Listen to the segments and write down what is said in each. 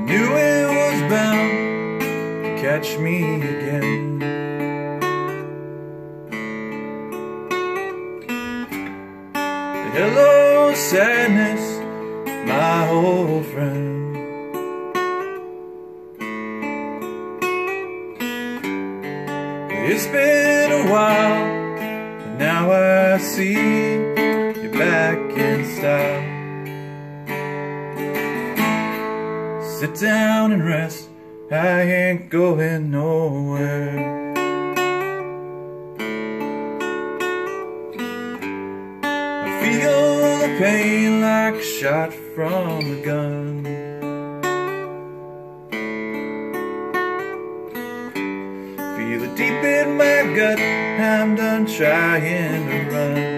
knew it was bound to catch me again. Hello, sadness, my old friend. It's been a while, but now I see you're back in style. Sit down and rest, I ain't going nowhere. I feel the pain like a shot from a gun. Feel it deep in my gut, I'm done trying to run.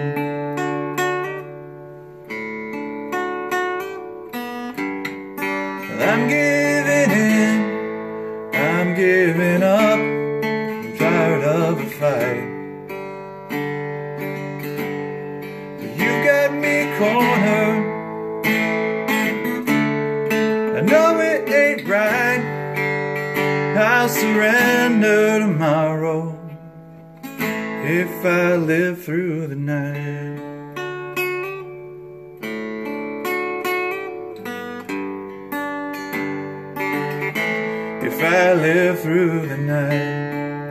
I'm giving in, I'm giving up, I'm tired of the fight. But you got me cornered, I know it ain't right. I'll surrender tomorrow if I live through the night. If I live through the night.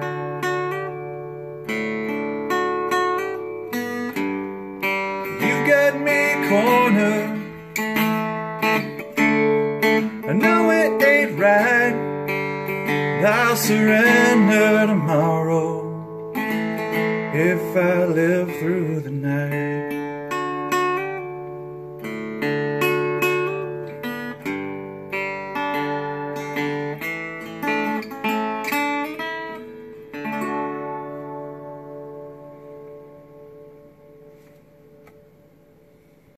You got me cornered, I know it ain't right. I'll surrender tomorrow if I live through the night.